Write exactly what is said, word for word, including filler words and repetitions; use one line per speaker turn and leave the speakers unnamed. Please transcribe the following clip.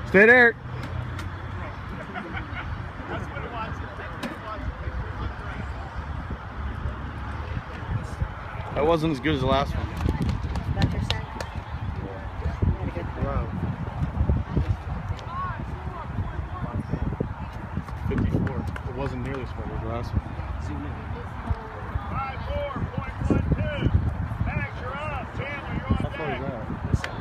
Stay there. That wasn't as good as the last one. Wow. fifty-four. It wasn't nearly as far as the last one.
five four point one two. Max, you're up. Chandler, you're on deck.